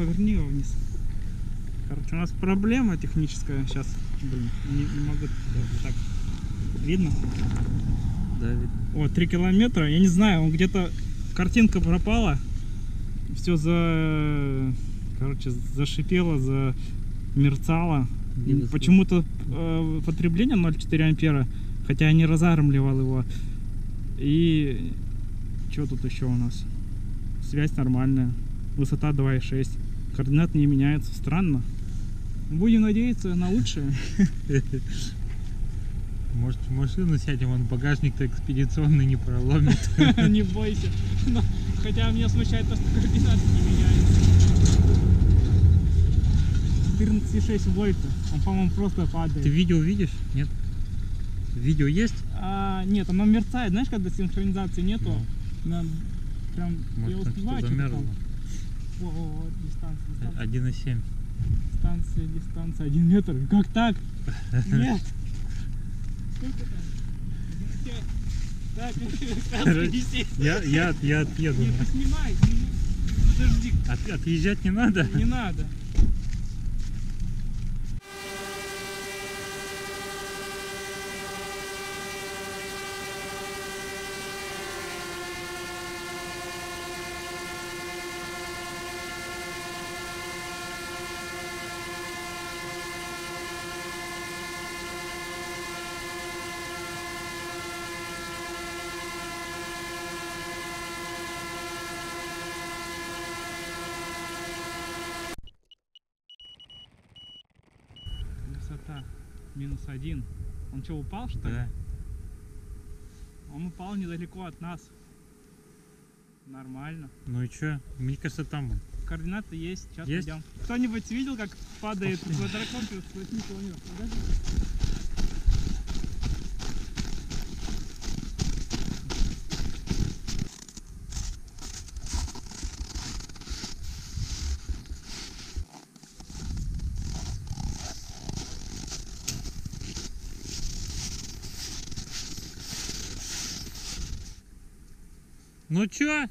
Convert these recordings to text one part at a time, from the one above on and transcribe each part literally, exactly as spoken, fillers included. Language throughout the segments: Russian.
поверни его вниз. Короче, у нас проблема техническая. Сейчас, блин, не, не могу. Так, видно? Да, видно. О, три километра. Я не знаю, он где-то... Картинка пропала. Все за... Короче, зашипело, замерцало. Почему-то э, потребление ноль целых четыре ампера. Хотя я не разармливал его. И... Что тут еще у нас? Связь нормальная. Высота два и шесть. Координаты не меняются. Странно. Будем надеяться на лучшее. Может, в машину сядем, он багажник-то экспедиционный не проломит. Не бойся. Но, хотя меня смущает то, что координаты не меняются. четырнадцать и шесть вольта. Он, по-моему, просто падает. Ты видео видишь? Нет? Видео есть? А, нет, оно мерцает. Знаешь, когда синхронизации нету, Да. на, прям Может, я там успеваю что-то что-то замерло. там. О, о, о, дистанция, дистанция. один и семь. Дистанция, дистанция, один метр. Как так? Нет. Сколько там? Так, я, я, я отъеду. Не, поснимай. Подожди. От, отъезжать не надо? Не надо. Высота минус один. Он что, упал, что ли? Да. Он упал недалеко от нас. Нормально. Ну и чё? Мне кажется, там он. Координаты есть. Сейчас Есть? пойдем. Кто-нибудь видел, как падает квадрокоптер с восьми километров? Подожди. Ну чё?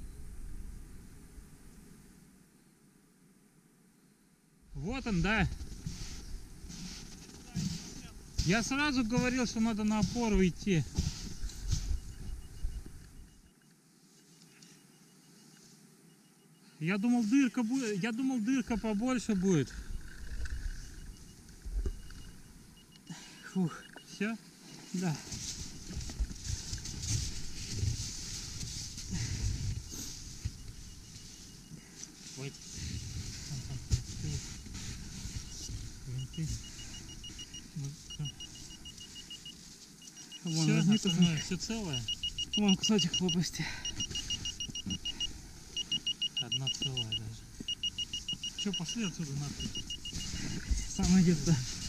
Вот он, да. Я сразу говорил, что надо на опору идти. Я думал, дырка будет. Я думал, дырка побольше будет. Фух, все? Да. Ой. Винты. Вон, Все, возьми остальное, тоже. все целое? Вон кусочек лопасти. Одна целая даже. Че, пошли отсюда нахуй. Сам идет, да.